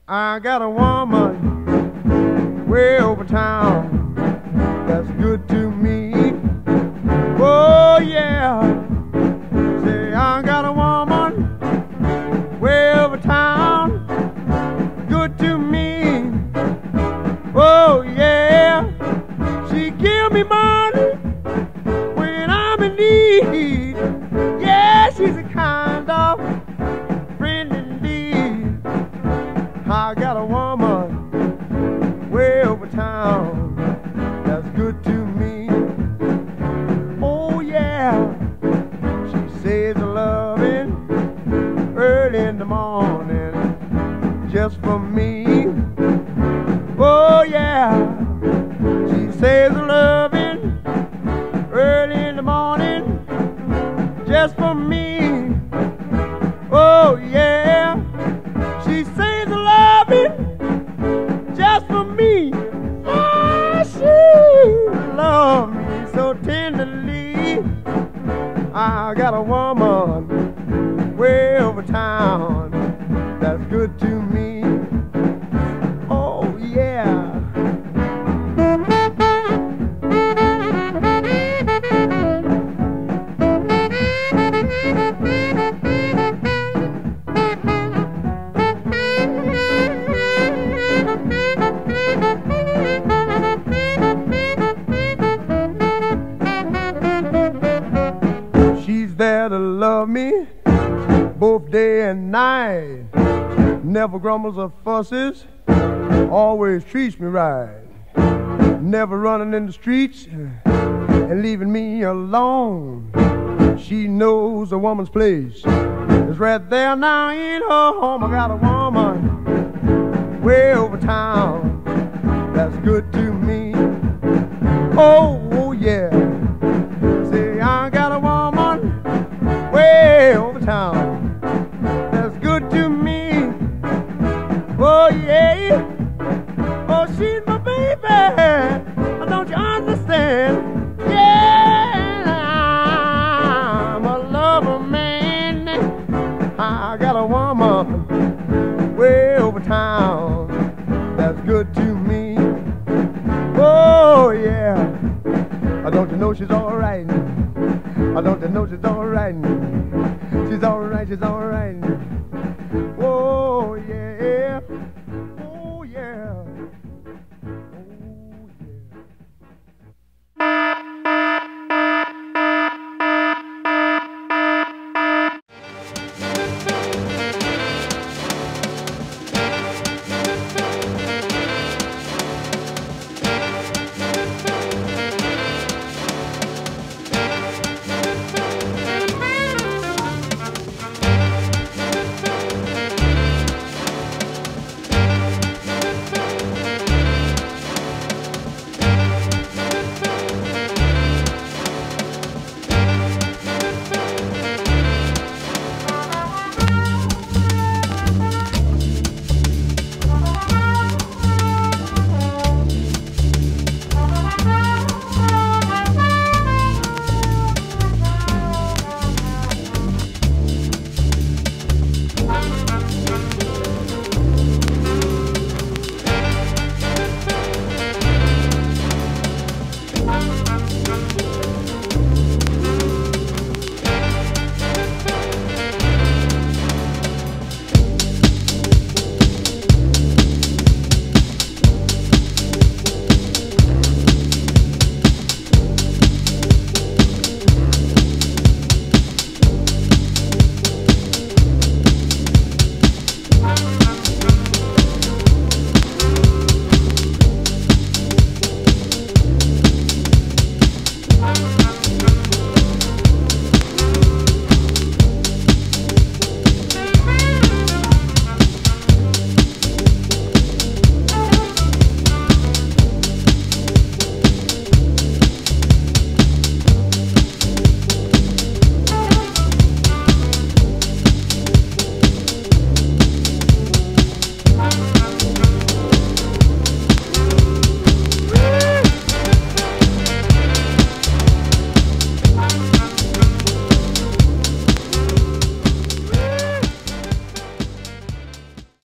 I got a woman way over town that's good to me. Oh yeah. Say I got a woman way over town good to me. Oh yeah. She give me money when I'm in need. Yeah, she's a kind of friend indeed. I got a woman way over town that's good to me. Oh yeah. She says a loving early in the morning just for me. Oh yeah. She says a loving early in the morning just for me. Oh yeah. She says a loving just for me. Oh, she loves me so tenderly. I got a woman way over town that's good to me. Oh yeah. She's there to love me both day and night. Never grumbles or fusses, always treats me right. Never running in the streets and leaving me alone. She knows a woman's place is right there now in her home. I got a woman way over town that's good to me. Oh yeah. Say I got a woman way over town that's good to me. Oh yeah. Oh, she's my baby. Don't you understand? Yeah, I'm a lover man. I got a woman way over town that's good to me. Oh yeah. Don't you know she's all right? Don't you know she's all right? She's all right, she's all right. Oh